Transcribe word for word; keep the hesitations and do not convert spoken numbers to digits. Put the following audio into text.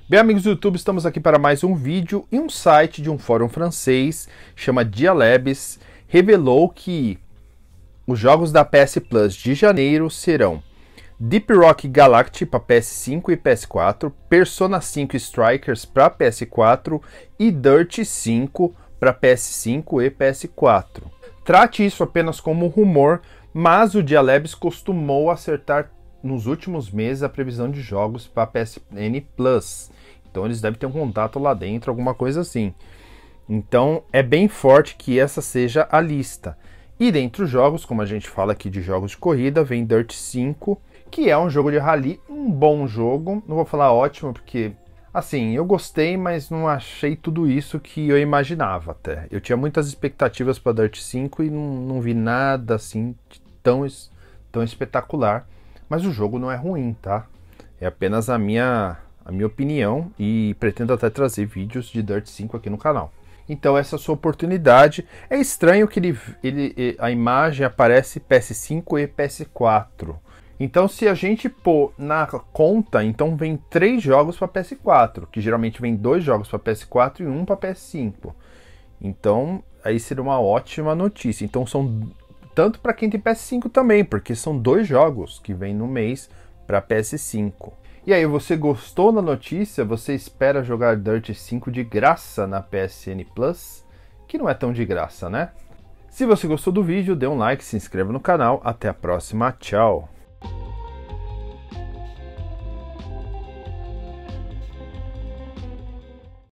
Bem, amigos do YouTube, estamos aqui para mais um vídeo e um site de um fórum francês, chama Dialabs, revelou que os jogos da P S Plus de janeiro serão Deep Rock Galactic para P S cinco e P S quatro, Persona cinco Strikers para P S quatro e Dirt cinco para P S cinco e P S quatro. Trate isso apenas como rumor, mas o Dialabs costumou acertar nos últimos meses a previsão de jogos para P S N Plus. Então eles devem ter um contato lá dentro, alguma coisa assim. Então é bem forte que essa seja a lista. E dentre os jogos, como a gente fala aqui de jogos de corrida, vem Dirt cinco, que é um jogo de rally, um bom jogo. Não vou falar ótimo, porque assim, eu gostei, mas não achei tudo isso que eu imaginava até. Eu tinha muitas expectativas para Dirt cinco e não, não vi nada assim de tão, tão espetacular. Mas o jogo não é ruim, tá? É apenas a minha, a minha opinião e pretendo até trazer vídeos de Dirt cinco aqui no canal. Então essa é a sua oportunidade. É estranho que ele, ele, a imagem aparece P S cinco e P S quatro. Então se a gente pôr na conta, então vem três jogos para P S quatro, que geralmente vem dois jogos para P S quatro e um para P S cinco. Então aí seria uma ótima notícia. Então são tanto para quem tem P S cinco também, porque são dois jogos que vem no mês para P S cinco. E aí, você gostou da notícia? Você espera jogar Dirt cinco de graça na P S N Plus? Que não é tão de graça, né? Se você gostou do vídeo, dê um like, se inscreva no canal. Até a próxima, tchau!